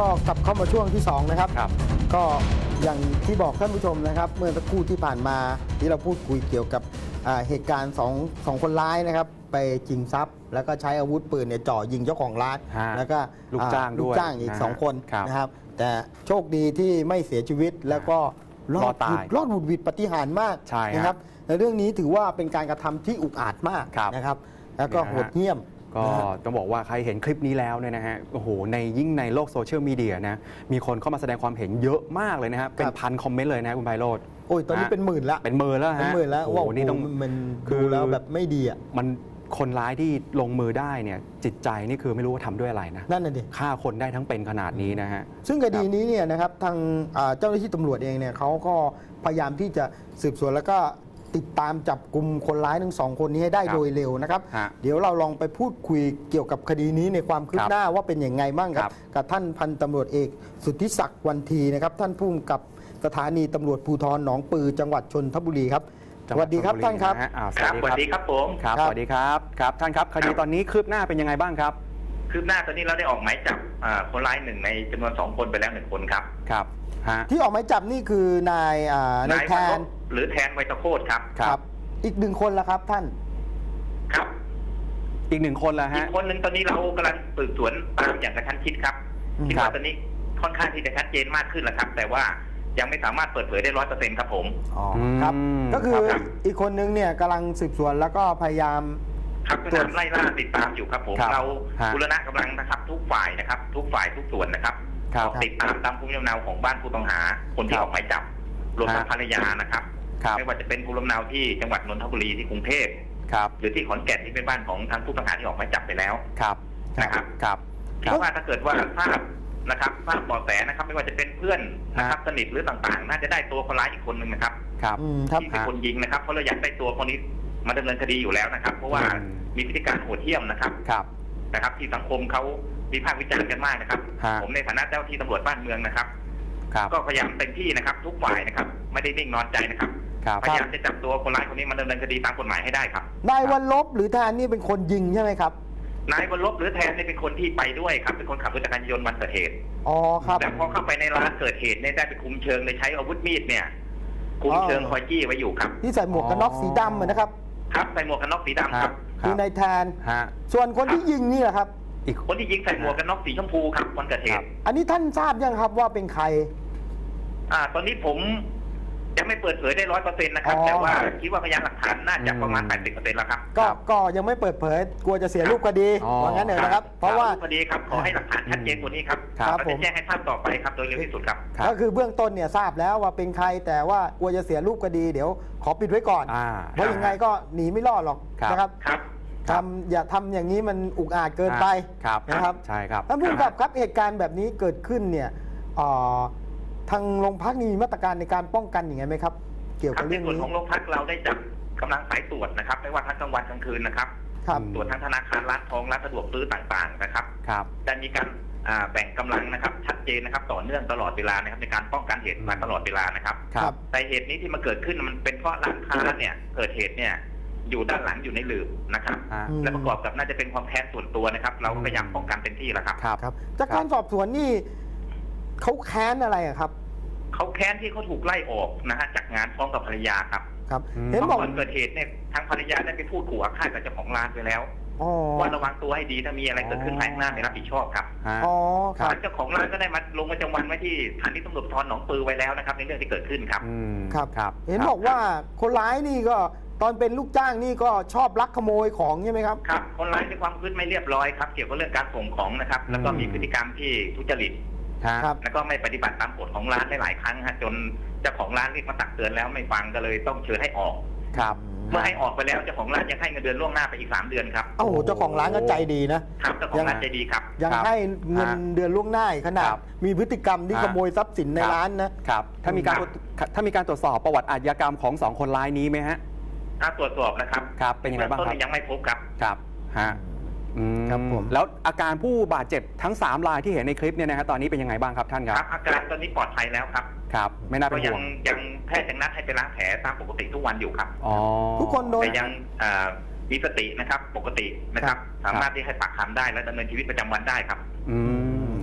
ก็กลับเข้ามาช่วงที่2นะครับก็อย่างที่บอกท่านผู้ชมนะครับเมื่อสักครู่ที่ผ่านมาที่เราพูดคุยเกี่ยวกับเหตุการณ์สองคนร้ายนะครับไปชิงทรัพย์แล้วก็ใช้อาวุธปืนเนี่ยจ่อยิงเจ้าของร้านแล้วก็ลูกจ้างด้วยลูกจ้างอีก2 คนนะครับแต่โชคดีที่ไม่เสียชีวิตแล้วก็รอดหวุดหวิดปาฏิหาริย์มากนะครับในเรื่องนี้ถือว่าเป็นการกระทำที่อุกอาจมากนะครับแล้วก็โหดเหี้ยมก็ต้องบอกว่าใครเห็นคลิปนี้แล้วเนี่ยนะฮะโอ้โหยิ่งในโลกโซเชียลมีเดียนะมีคนเข้ามาแสดงความเห็นเยอะมากเลยนะครับเป็นพันคอมเมนต์เลยนะคุณไพโรจน์โอ้ยตอนนี้เป็นหมื่นละเป็นหมื่นแล้วฮะเป็นหมื่นแล้วว่านี่ต้องมันดูแล้วแบบไม่ดีอ่ะมันคนร้ายที่ลงมือได้เนี่ยจิตใจนี่คือไม่รู้ว่าทำด้วยอะไรนะนั่นน่ะดิฆ่าคนได้ทั้งเป็นขนาดนี้นะฮะซึ่งคดีนี้เนี่ยนะครับทางเจ้าหน้าที่ตำรวจเองเนี่ยเขาก็พยายามที่จะสืบสวนแล้วก็ติดตามจับกลุ่มคนร้ายทั้ง2 คนนี้ให้ได้โดยเร็วนะครับเดี๋ยวเราลองไปพูดคุยเกี่ยวกับคดีนี้ในความคืบหน้าว่าเป็นอย่างไงบ้างครับกับท่านพันตำรวจเอกสุทธิศักดิ์วันทีนะครับท่านผู้กำกับสถานีตำรวจภูธรหนองปือจังหวัดชลบุรีครับสวัสดีครับท่านครับสวัสดีครับผมครับสวัสดีครับครับท่านครับคดีตอนนี้คืบหน้าเป็นยังไงบ้างครับคืบหน้าตอนนี้เราได้ออกหมายจับคนร้าย1ในจำนวน2 คนไปแล้ว1 คนครับครับที่ออกหมายจับนี่คือนายแทนหรือแทนไวตะโคตรครับครับอีก1 คนละครับท่านครับอีก1 คนละฮะอีกคนหนึ่งตอนนี้เรากำลังสืบสวนตามอย่างกระชั้นชิดครับคิดว่าตอนนี้ค่อนข้างที่จะชัดเจนมากขึ้นแล้วครับแต่ว่ายังไม่สามารถเปิดเผยได้100%ครับผมครับก็คืออีกคนนึงเนี่ยกำลังสืบสวนแล้วก็พยายามครับกำลังไล่ล่าติดตามอยู่ครับผมเราบูรณะกำลังนะครับทุกฝ่ายนะครับทุกฝ่ายทุกส่วนนะครับติดตามภูมิลำเนาของบ้านผู้ต้องหาคนที่ออกหมายจับรวมทั้งภรรยานะครับไม่ว่าจะเป็นภูมิลำเนาที่จังหวัดนนทบุรีที่กรุงเทพหรือที่ขอนแก่นที่เป็นบ้านของทางผู้ต้องหาที่ออกหมายจับไปแล้วนะครับคิดว่าถ้าเกิดว่าทราบนะครับทราบเบาะแสนะครับไม่ว่าจะเป็นเพื่อนนะครับสนิทหรือต่างๆน่าจะได้ตัวคนร้ายอีกคนหนึ่งนะครับที่เป็นคนยิงนะครับเพราะเราอยากได้ตัวคนนี้มาดำเนินคดีอยู่แล้วนะครับเพราะว่ามีพฤติการโหดเหี้ยมนะครับที่สังคมเขาวิพากษ์วิจารณ์กันมากนะครับผมในฐานะเจ้าที่ตำรวจบ้านเมืองนะครับก็พยายามเต็มที่นะครับทุกฝ่ายนะครับไม่ได้นิ่งนอนใจนะครับพยายามจะจับตัวคนร้ายคนนี้มาดำเนินคดีตามกฎหมายให้ได้ครับนายวันลบหรือแทนนี่เป็นคนยิงใช่ไหมครับนายวันลบหรือแทนนี่เป็นคนที่ไปด้วยครับเป็นคนขับรถจักรยานยนต์วันเกิดเหตุครับแต่พอเข้าไปในร้านเกิดเหตุเนี่ยได้ไปคุมเชิงเลยใช้อาวุธมีดเนี่ยคุมเชิงคอยจี้ไว้อยู่ครับที่ใส่หมวกกันน็อกสีดำนะครับครับใส่หมวกกันน็อกสีดำครับคือนายแทนส่วนคนที่ยิงนี่แหละครับอีกคนที่ยิงใส่หมวกกันน็อกสีชมพูครับวันเกิดเหตุอันนี้ท่านทราบยังครับว่าเป็นใครตอนนี้ผมยังไม่เปิดเผยได้100%นะครับแต่ว่าคิดว่าพยานหลักฐานน่าจะประมาณ 80% แล้วครับก็ยังไม่เปิดเผยกลัวจะเสียรูปคดีว่างั้นเลยนะครับเพราะว่าคดีครับขอให้หลักฐานชัดเจนกว่านี้ครับเราจะแจ้งให้ทราบต่อไปครับโดยเร็วที่สุดครับก็คือเบื้องต้นเนี่ยทราบแล้วว่าเป็นใครแต่ว่ากลัวจะเสียรูปคดีเดี๋ยวขอปิดไว้ก่อนเพราะยังไงก็หนีไม่รอดหรอกนะครับอย่าทำอย่างนี้มันอุกอาจเกินไปนะครับใช่ครับท่านผู้กำกับครับเหตุการณ์แบบนี้เกิดขึ้นเนี่ยทางโรงพักมีมาตรการในการป้องกันอย่างไรไหมครับเกี่ยวกับเรื่องนี้ในส่วนของโรงพักเราได้จัดกำลังสายตรวจนะครับไม่ว่าทั้งกลางวันกลางคืนนะครับตรวจทั้งธนาคารร้านทองร้านสะดวกซื้อต่างๆนะครับจะมีการแบ่งกำลังนะครับชัดเจนนะครับต่อเนื่องตลอดเวลานะครับในการป้องกันเหตุมาตลอดเวลานะครับแต่เหตุนี้ที่มาเกิดขึ้นมันเป็นเพราะร้านค้าเนี่ยเกิดเหตุเนี่ยอยู่ด้านหลังอยู่ในหลืบนะครับและประกอบกับน่าจะเป็นความแค้นส่วนตัวนะครับเราพยายามป้องกันเต็มที่แล้วครับจากการสอบสวนนี่เขาแค้นอะไรครับเขาแค้นที่เขาถูกไล่ออกนะฮะจากงานพร้อมกับภรรยาครับเห็นบอกก่อนเกิดเหตุเนี่ยทางภรรยาได้ไปพูดขู่อาฆาตกับเจ้าของร้านไปแล้วว่าระวังตัวให้ดีถ้ามีอะไรเกิดขึ้นภายข้างหน้าไม่รับผิดชอบครับเจ้าของร้านก็ได้มาลงประจำวันไว้ที่สถานีตำรวจภูธรหนองปือไว้แล้วนะครับในเรื่องที่เกิดขึ้นครับเห็นบอกว่าคนร้ายนี่ก็ตอนเป็นลูกจ้างนี่ก็ชอบลักขโมยของใช่ไหมครับครับคนร้ายมีความพื้นไม่เรียบร้อยครับเกี่ยวกับเรื่องการส่งของนะครับแล้วก็มีพฤติกรรมที่ทุจริตแล้วก็ไม่ปฏิบัติตามกฎของร้านหลายครั้งฮะจนเจ้าของร้านเรียกมาตักเตือนแล้วไม่ฟังก็เลยต้องเชิญให้ออกเมื่อให้ออกไปแล้วเจ้าของร้านยังให้เงินเดือนล่วงหน้าไปอีก3 เดือนครับโอ้โหเจ้าของร้านก็ใจดีนะครับเจ้าของร้านใจดีครับยังให้เงินเดือนล่วงหน้าขนาดมีพฤติกรรมที่ขโมยทรัพย์สินในร้านนะครับถ้ามีการตรวจสอบประวัติอาชญากรรมของ2 คนร้ายนี้ไหมฮะตรวจสอบนะครับเป็นยังไงบ้างครับยังไม่พบครับครับผมแล้วอาการผู้บาดเจ็บทั้ง3 รายที่เห็นในคลิปเนี่ยนะฮะตอนนี้เป็นยังไงบ้างครับท่านครับอาการตอนนี้ปลอดภัยแล้วครับไม่น่าเป็นห่วงยังแพทย์ยังนัดให้ไปล้างแผลตามปกติทุกวันอยู่ครับทุกคนโดยยังมีสตินะครับปกตินะครับสามารถที่ให้ปากคำได้และดำเนินชีวิตประจำวันได้ครับ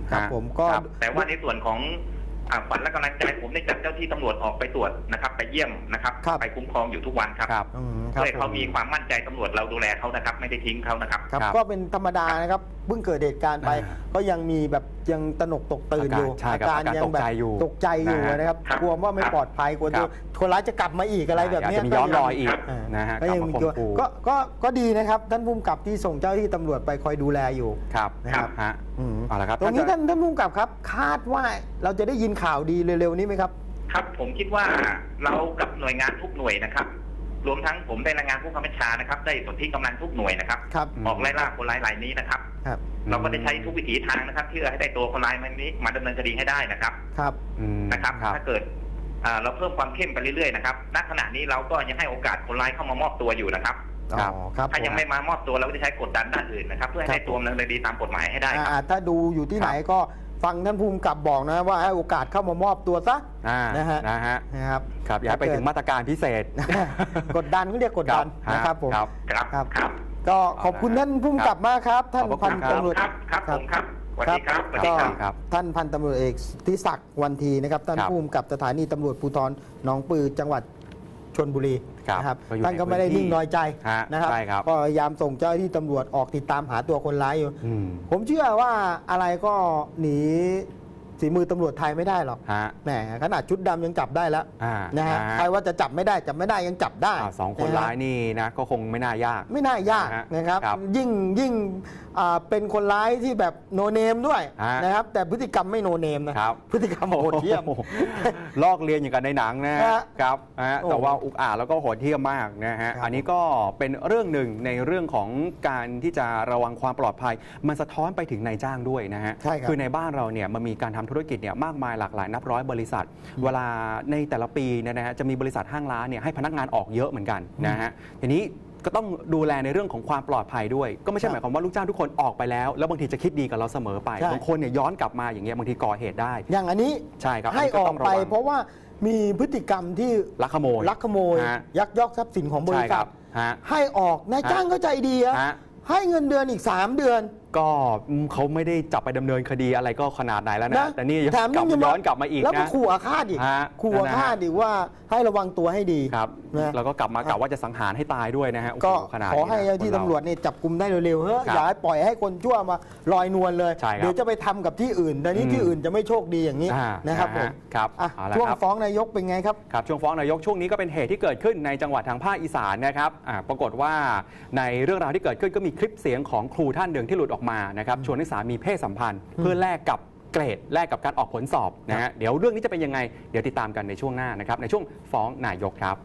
ครับผมก็แต่ว่าในส่วนของขวัญและกำลังใจผมได้จัดเจ้าที่ตำรวจออกไปตรวจนะครับไปเยี่ยมนะครับไปคุ้มครองอยู่ทุกวันครับเพื่อเขามีความมั่นใจตำรวจเราดูแลเขานะครับไม่ได้ทิ้งเขานะครับก็เป็นธรรมดานะครับเพิ่งเกิดเหตุการณ์ไปก็ยังมีแบบยังตระหนกตกตื่นอยู่อาการยังแบบตกใจอยู่นะครับกลัวว่าไม่ปลอดภัยกลัวคนร้ายจะกลับมาอีกอะไรแบบนี้จะมีย้อนรอยอีกนะฮะก็ยังมีก็ดีนะครับท่านผู้กำกับที่ส่งเจ้าที่ตำรวจไปคอยดูแลอยู่นะครับเอาละครับตรงนี้ท่านผู้กำกับครับคาดว่าเราจะได้ยินข่าวดีเร็วๆนี้ไหมครับครับผมคิดว่าเรากับหน่วยงานทุกหน่วยนะครับรวมทั้งผมได้รายงานผู้บังคับบัญชานะครับได้ส่วนที่กำลังทุกหน่วยนะครับออกไล่ล่าคนร้ายรายนี้นะครับเราก็ได้ใช้ทุกวิถีทางนะครับเพื่อให้ได้ตัวคนร้ายนี้มาดำเนินคดีให้ได้นะครับนะครับถ้าเกิดเราเพิ่มความเข้มไปเรื่อยๆนะครับณขณะนี้เราก็ยังให้โอกาสคนร้ายเข้ามามอบตัวอยู่นะครับถ้ายังไม่มามอบตัวเราก็จะใช้กดดันด้านอื่นนะครับเพื่อให้ได้ตัวดำเนินคดีตามกฎหมายให้ได้ครับถ้าดูอยู่ที่ไหนก็ฟังท่านภูมิกับบอกนะว่าให้โอกาสเข้ามามอบตัวซะนะครับอย่าไปถึงมาตรการพิเศษกดดันเขาเรียกกดดันนะครับผมครับก็ขอบคุณท่านภูมิกับมากครับท่านพันตำรวจครับผมครับสวัสดีครับท่านพันตำรวจเอกทิศักดิ์วันทีนะครับท่านภูมิกับสถานีตำรวจภูธรหนองปือจังหวัดชลบุรีนะครับท่านก็ไม่ได้นิ่งนอยใจนะครับก็พยายามส่งเจ้าหน้าที่ตำรวจออกติดตามหาตัวคนร้ายอยู่ผมเชื่อว่าอะไรก็หนีฝีมือตำรวจไทยไม่ได้หรอกแหมขนาดชุดดำยังจับได้แล้วนะฮะใครว่าจะจับไม่ได้ยังจับได้ 2 คนร้ายนี่นะก็คงไม่น่ายากนะครับยิ่งเป็นคนร้ายที่แบบโนเนมด้วยนะครับแต่พฤติกรรมไม่โนเนมนะพฤติกรรมโหดเหี้ยมลอกเลียนอย่างกันในหนังนะครับแต่ว่าอุกอาจแล้วก็โหดเหี้ยมมากนะฮะอันนี้ก็เป็นเรื่องหนึ่งในเรื่องของการที่จะระวังความปลอดภัยมันสะท้อนไปถึงนายจ้างด้วยนะฮะคือในบ้านเราเนี่ยมันมีการทำธุรกิจเนี่ยมากมายหลากหลายนับร้อยบริษัทเวลาในแต่ละปีเนี่ยนะฮะจะมีบริษัทห้างร้านเนี่ยให้พนักงานออกเยอะเหมือนกันนะฮะทีนี้ก็ต้องดูแลในเรื่องของความปลอดภัยด้วยก็ไม่ใช่หมายความว่าลูกจ้างทุกคนออกไปแล้วบางทีจะคิดดีกับเราเสมอไปบางคนเนี่ยย้อนกลับมาอย่างเงี้ยบางทีก่อเหตุได้อย่างอันนี้ใช่ครับให้ออกไปเพราะว่ามีพฤติกรรมที่ลักขโมยยักยอกทรัพย์สินของบริษัทให้ออกนายจ้างก็ใจดีให้เงินเดือนอีก3 เดือนก็เขาไม่ได้จับไปดำเนินคดีอะไรก็ขนาดไหนแล้วนะแต่นี่ย้อนกลับมาอีกนะแล้วก็ขู่อาฆาตอีกขู่อาฆาตอีกว่าให้ระวังตัวให้ดีครับแล้วก็กลับว่าจะสังหารให้ตายด้วยนะฮะก็ขอให้ที่ตำรวจเนี่ยจับกุมได้เร็วๆเฮ้ยอย่าปล่อยให้คนชั่วมาลอยนวลเลยเดี๋ยวจะไปทำกับที่อื่นแต่นี้ที่อื่นจะไม่โชคดีอย่างนี้นะครับผมช่วงฟ้องนายกเป็นไงครับครับช่วงฟ้องนายกช่วงนี้ก็เป็นเหตุที่เกิดขึ้นในจังหวัดทางภาคอีสานนะครับปรากฏว่าในเรื่องราวที่เกิดขึ้นก็มีคลิปเสียงของครูท่านหนึ่งที่หลุดออกมานะครับชวนนักศึกษามีเพศสัมพันธ์เพื่อแลกกับเกรดแลกกับการออกผลสอบนะฮะเดี๋ยวเรื่องนี้จะเป็นยังไงเดี๋ยวติดตามกันในช่วงหน้านะครับในช่วงฟ้องนายกครับ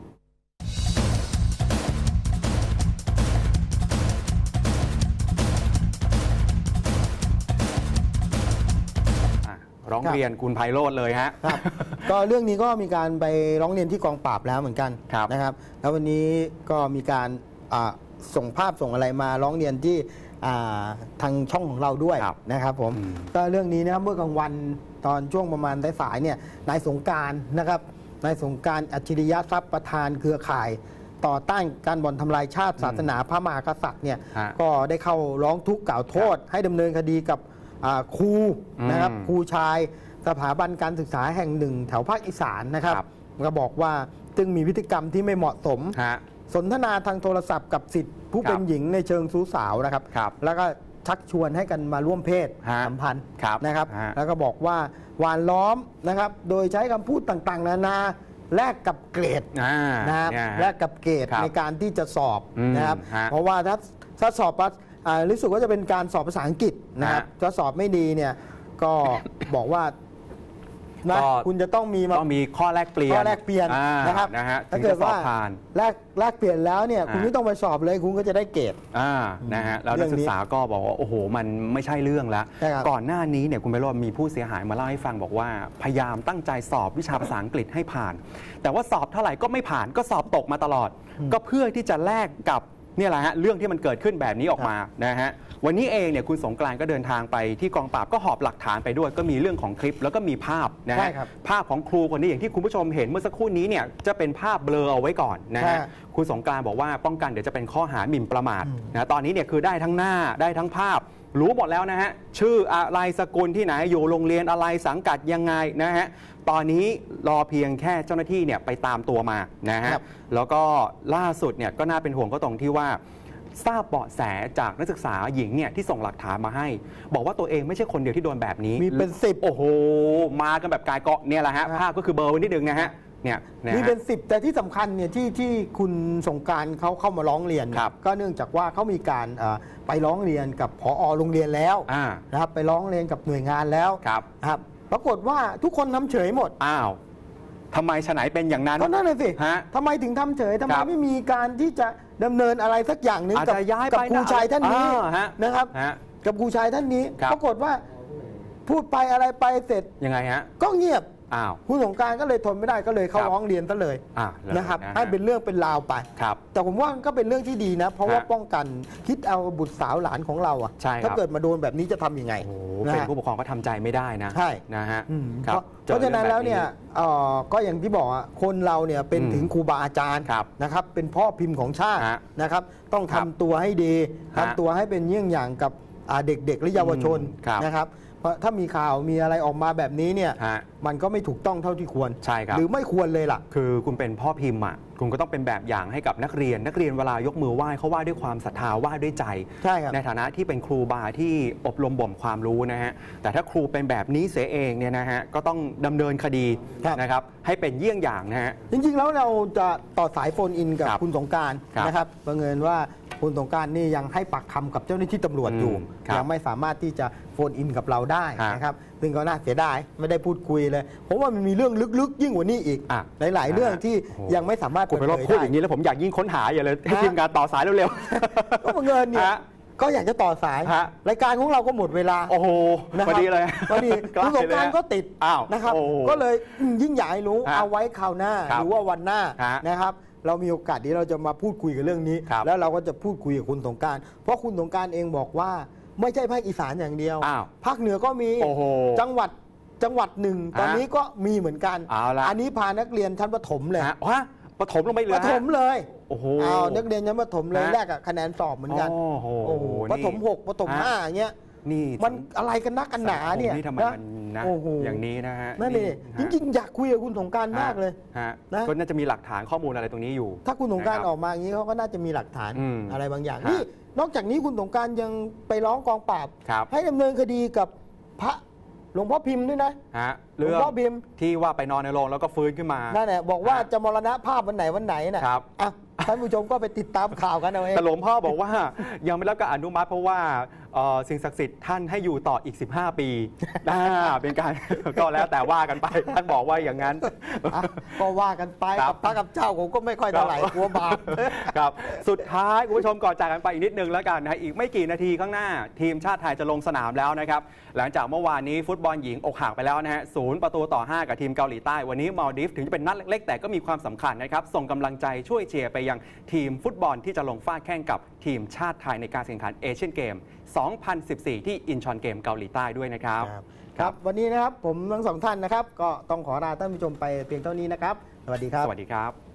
ร้องเรียนคุณไพโรจน์เลยฮะก็เรื่องนี้ก็มีการไปร้องเรียนที่กองปราบแล้วเหมือนกันนะครับแล้ววันนี้ก็มีการส่งภาพส่งอะไรมาร้องเรียนที่ทางช่องของเราด้วยนะครับผมก็เรื่องนี้นะครับเมื่อกลางวันตอนช่วงประมาณสายเนี่ยนายสงกรานต์นะครับนายสงกรานต์อัจฉริยะทรัพย์ประธานเครือข่ายต่อต้านการบ่อนทำลายชาติศาสนาพระมหากษัตริย์เนี่ยก็ได้เข้าร้องทุกข์กล่าวโทษให้ดำเนินคดีกับครูนะครับครูชายสถาบันการศึกษาแห่งหนึ่งแถวภาคอีสานนะครับก็บอกว่าจึงมีพฤติกรรมที่ไม่เหมาะสมสนทนาทางโทรศัพท์กับศิษย์ผู้เป็นหญิงในเชิงชู้สาวนะครับแล้วก็ชักชวนให้กันมาร่วมเพศสัมพันธ์นะครับแล้วก็บอกว่าหวานล้อมนะครับโดยใช้คำพูดต่างๆนานาแลกกับเกรดนะครับแลกกับเกรดในการที่จะสอบนะครับเพราะว่าถ้าสอบรู้สึกว่าจะเป็นการสอบภาษาอังกฤษนะครับถ้าสอบไม่ดีเนี่ยก็บอกว่าคุณจะต้องมีข้อแลกเปลี่ยนนะครับถ้าเกิดว่าแลกเปลี่ยนแล้วเนี่ยคุณไม่ต้องไปสอบเลยคุณก็จะได้เกรดนะฮะแล้วนักศึกษาก็บอกว่าโอ้โหมันไม่ใช่เรื่องแล้วก่อนหน้านี้เนี่ยคุณไพโรจน์มีผู้เสียหายมาเล่าให้ฟังบอกว่าพยายามตั้งใจสอบวิชาภาษาอังกฤษให้ผ่านแต่ว่าสอบเท่าไหร่ก็ไม่ผ่านก็สอบตกมาตลอดก็เพื่อที่จะแลกกับนี่แหละฮะเรื่องที่มันเกิดขึ้นแบบนี้ออกมานะฮะวันนี้เองเนี่ยคุณสงกรานต์ก็เดินทางไปที่กองปราบก็หอบหลักฐานไปด้วยก็มีเรื่องของคลิปแล้วก็มีภาพนะฮะภาพของครูคนนี้อย่างที่คุณผู้ชมเห็นเมื่อสักครู่นี้เนี่ยจะเป็นภาพเบลอเอาไว้ก่อนนะฮะคุณสงกรานต์บอกว่าป้องกันเดี๋ยวจะเป็นข้อหาหมิ่นประมาทนะตอนนี้เนี่ยคือได้ทั้งหน้าได้ทั้งภาพรู้หมดแล้วนะฮะชื่ออะไรสกุลที่ไหนอยู่โรงเรียนอะไรสังกัดยังไงนะฮะตอนนี้รอเพียงแค่เจ้าหน้าที่เนี่ยไปตามตัวมานะฮะแล้วก็ล่าสุดเนี่ยก็น่าเป็นห่วงก็ตรงที่ว่าทราบเบาะแสจากนักศึกษาหญิงเนี่ยที่ส่งหลักฐานมาให้บอกว่าตัวเองไม่ใช่คนเดียวที่โดนแบบนี้มีเป็น10 โอ้โหมากันแบบกายเกาะเนี่ยแหละฮะภาพก็คือเบอร์ไว้นิดนึงนะฮะเนี่ยมีเป็น10แต่ที่สำคัญเนี่ยที่คุณสงกรานต์เขาเข้ามาร้องเรียนก็เนื่องจากว่าเขามีการไปร้องเรียนกับผอโรงเรียนแล้วนะครับไปร้องเรียนกับหน่วยงานแล้วครับปรากฏว่าทุกคนทำเฉยหมดอ้าวทำไมฉะไหนเป็นอย่างนั้นก็นั่นเลยสิทำไมถึงทำเฉยทำไมไม่มีการที่จะดำเนินอะไรสักอย่างหนึ่งกับครูชายท่านนี้นะครับกับครูชายท่านนี้ปรากฏว่าพูดไปอะไรไปเสร็จยังไงฮะก็เงียบคุณสงกรานต์ก็เลยทนไม่ได้ก็เลยเข้าร้องเรียนซะเลยนะครับให้เป็นเรื่องเป็นราวไปแต่ผมว่าก็เป็นเรื่องที่ดีนะเพราะว่าป้องกันคิดเอาบุตรสาวหลานของเราถ้าเกิดมาโดนแบบนี้จะทำยังไงเป็นผู้ปกครองก็ทำใจไม่ได้นะใช่นะฮะเพราะฉะนั้นแล้วเนี่ยก็อย่างที่บอกคนเราเนี่ยเป็นถึงครูบาอาจารย์นะครับเป็นพ่อพิมพ์ของชาตินะครับต้องทำตัวให้ดีทำตัวให้เป็นเยี่ยงอย่างกับเด็กๆและเยาวชนนะครับเพราะถ้ามีข่าวมีอะไรออกมาแบบนี้เนี่ยมันก็ไม่ถูกต้องเท่าที่ควรใช่ครับหรือไม่ควรเลยล่ะคือคุณเป็นพ่อพิมพ์คุณก็ต้องเป็นแบบอย่างให้กับนักเรียนเวลายกมือไหว้เขาไหว้ด้วยความศรัทธาไหว้ด้วยใจในฐานะที่เป็นครูบาที่อบรมบ่มความรู้นะฮะแต่ถ้าครูเป็นแบบนี้เสียเองเนี่ยนะฮะก็ต้องดำเนินคดีนะครับให้เป็นเยี่ยงอย่างนะฮะจริงๆแล้วเราจะต่อสายโฟนอินกับคุณสงกรานต์นะครับบังเอิญว่าคุณสงกรานต์นี่ยังให้ปากคำกับเจ้าหน้าที่ตำรวจอยู่ยังไม่สามารถที่จะโฟนอินกับเราได้นะครับซึ่งก็น่าเสียดายไม่ได้พูดคุยเลยเพราะว่ามันมีเรื่องลึกๆยิ่งกว่านี้อีกหลายๆเรื่องที่ยังไม่สามารถเปิดเผยได้พูดอย่างนี้แล้วผมอยากยิ่งค้นหาอย่าเลยให้ทีมงานต่อสายเร็วๆก็บังเอิญเนี่ยก็อยากจะต่อสายรายการของเราก็หมดเวลาโอ้โหพอดีเลยพอดีคุณสงกรานต์ก็ติดนะครับก็เลยยิ่งอยากให้รู้เอาไว้คราวหน้าหรือว่าวันหน้านะครับเรามีโอกาสที่เราจะมาพูดคุยกันเรื่องนี้แล้วเราก็จะพูดคุยกับคุณสงกรานต์เพราะคุณสงกรานต์เองบอกว่าไม่ใช่ภาคอีสานอย่างเดียวภาคเหนือก็มีจังหวัดหนึ่งตอนนี้ก็มีเหมือนกันอันนี้พานักเรียนชั้นประถมเลยประถมลงไปเลยประถมเลยโอ้โหนักเรียนชั้นประถมเลยแรกคะแนนสอบเหมือนกันโอ้โหประถม6ประถม5อย่างเงี้ยนี่มันอะไรกันนักกันหนาเนี่ยทำไมมันนะอย่างนี้นะฮะนั่นเองจริงๆอยากคุยกับคุณสงกรานต์มากเลยนะก็น่าจะมีหลักฐานข้อมูลอะไรตรงนี้อยู่ถ้าคุณสงกรานต์ออกมาอย่างนี้เขาก็น่าจะมีหลักฐานอะไรบางอย่างนี่นอกจากนี้คุณสงกรานต์ยังไปร้องกองปราบให้ดำเนินคดีกับพระหลวงพ่อพิมพ์ด้วยนะหลวงพ่อพิมพ์ที่ว่าไปนอนในโรงแล้วก็ฟื้นขึ้นมานั่นแหละบอกว่าจะมรณภาพวันไหนนะครับท่านผู้ชมก็ไปติดตามข่าวกันเอาเองแต่หลวงพ่อบอกว่ายังไม่รับการอนุมัติเพราะว่าสิ่งศักดิ์สิทธิ์ท่านให้อยู่ต่ออีก15 ปีเป็นการก็แล้วแต่ว่ากันไปท่านบอกว่าอย่างนั้นก็ว่ากันไปกับพระกับเจ้าผมก็ไม่ค่อยเท่าไหร่กลัวบาปครับสุดท้ายคุณผู้ชมก่อนจากกันไปอีกนิดนึงแล้วกันนะอีกไม่กี่นาทีข้างหน้าทีมชาติไทยจะลงสนามแล้วนะครับหลังจากเมื่อวานนี้ฟุตบอลหญิงอกหักไปแล้วนะฮะ0-5กับทีมเกาหลีใต้วันนี้มัลดิฟถึงจะเป็นนัดเล็กๆแต่ก็มีความสำคัญนะครับส่งกำลังใจช่วยเชียร์ไปยังทีมฟุตบอลที่จะลงฟาดแข่งกับทีมชาติไทยในการแข่งขันเอเชียนเกม 2014 ที่อินชอนเกมเกาหลีใต้ด้วยนะครับครับวันนี้นะครับผมทั้งสองท่านนะครับก็ต้องขอลาท่านผู้ชมไปเพียงเท่านี้นะครับสวัสดีครับสวัสดีครับ